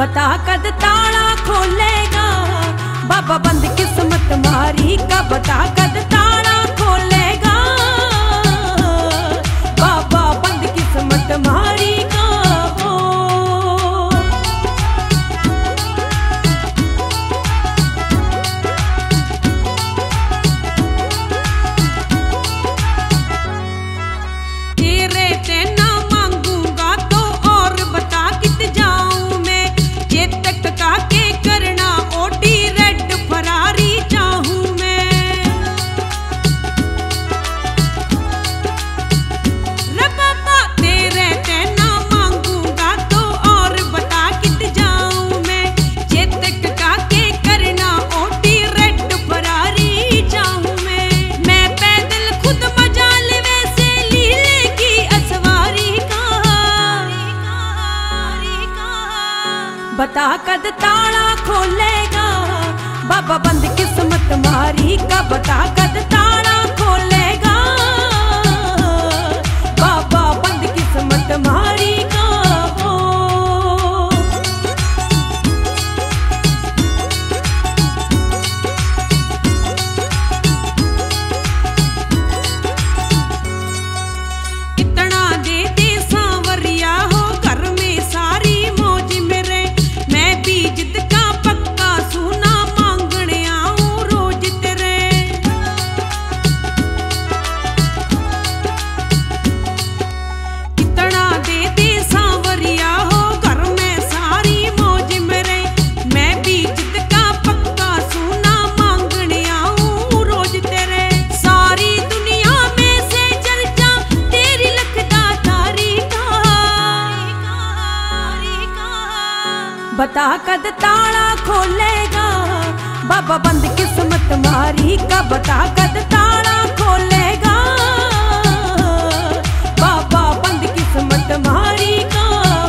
बता कद ताला खोलेगा बाबा बंद किस्मत मारी का। बता कद ताला खोलेगा बाबा बंद किस्मत मारी का। तेरे ते ना मांगूंगा तो और बता कित जाऊं मैं। चेतक का के करना ओडी रेड फरारी चाहूं मैं। रे बाबा तेरे ते ना मांगूंगा तो और बता कित जाऊं मैं। चेतक का के करना ओडी रेड फरारी चाहूं मैं पैदल खुद मजाल वैसे लीले की असवारी का। बता कद ताला खोलेगा बाबा बंद किस्मत मारी का। बता कद ताला खोलेगा बाबा बंद किस्मत मारी का। इतना दे दे सांवरिया हो घर में सारी मौज मेरे। मैं भी जिद का पक्का सोना मांगने आऊं रोज तेरे। इतना दे दे सांवरिया हो घर में सारी मौज मेरे। मैं भी जिद का पक्का सोना मांगने आऊं रोज तेरे। सारी दुनिया में से चर्चा तेरी लखदा तारी का। बता कद ताला खोलेगा बाबा बंद किस्मत मारी का। बता कद ताला खोलेगा बाबा बंद किस्मत मारी का।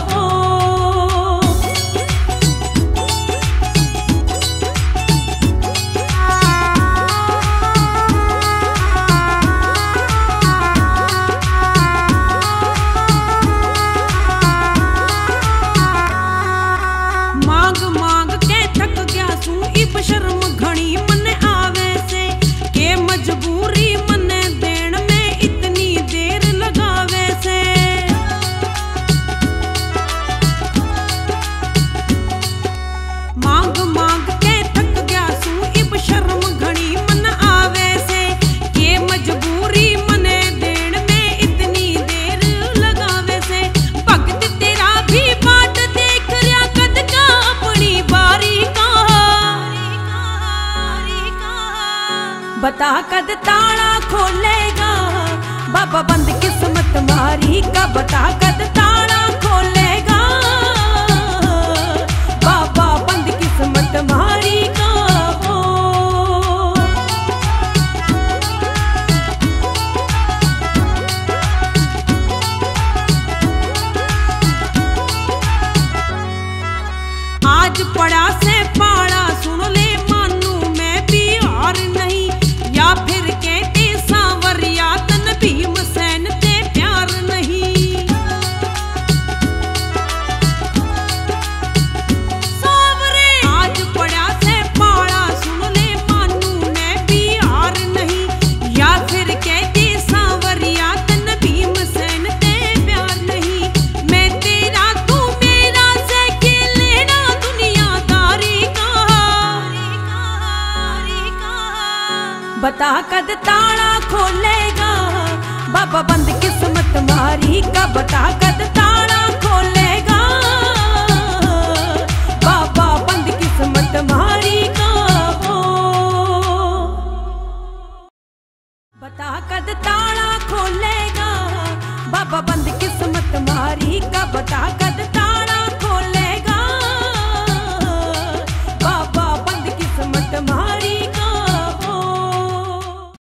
मांग मांग के थक गया सू इब शर्म घणी मन आवे से। के मजबूरी मन देण में इतनी देर लगावे से। मांग मांग के थक गया सू इब शर्म घणी मन आवे से। के मजबूरी मन देण में इतनी देर लगावे से। भगत तेरा भी बाट देख रहा कद का अपनी बारी का। बता कद ताला खोलेगा बाबा बंद किस्मत मारी का। बता कद ताला खोलेगा बाबा बंद किस्मत मारी का। आज पड़ा से पाड़ा सुन ले मानू मैं भी और नहीं। या फिर कहते सांवरिया तन भीम सैन ते प्यार नहीं। सांवरे आज पड़ा से पाड़ा सुन ले मानू मैं भी और नहीं। या फिर कहते सांवरिया तन भीम सैन ते प्यार नहीं। मैं तेरा तू मेरा से के लेना दुनियादारी का। बता कद ताला खोलेगा बाबा बंद किस्मत मारी का। बता कद ताला